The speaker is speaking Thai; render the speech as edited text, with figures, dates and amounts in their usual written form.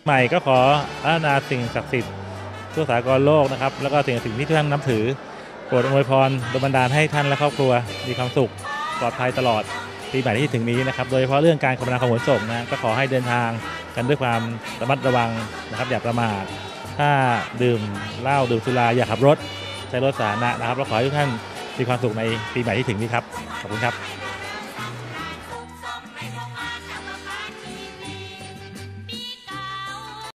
ใหม่ก็ขออาราธนาสิ่งศักดิ์สิทธิ์ทั่วสากลโลกนะครับแล้วก็สิ่งที่ท่านนับถือโปรดอวยพรดลบันดาลให้ท่านและครอบครัวมีความสุขปลอดภัยตลอดปีใหม่ที่ถึงนี้นะครับโดยเฉพาะเรื่องการคมนาคมขนส่งนะก็ขอให้เดินทางกันด้วยความระมัดระวังนะครับอย่าประมาทถ้าดื่มเหล้าดื่มสุราอย่าขับรถใช้รถสาธารณะนะครับแล้วขอให้ทุกท่านมีความสุขในปีใหม่ที่ถึงนี้ครับขอบคุณครับ